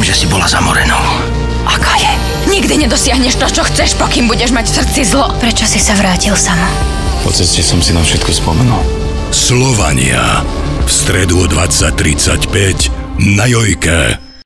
že si bola za Morenou. Aká je? Nikdy nedosiahneš to, čo chceš, pokým budeš mať v srdci zlo. Prečo si sa vrátil sama? Po ceste som si na všetko spomenul. Slovania. V stredu o 20:35 na Jojke.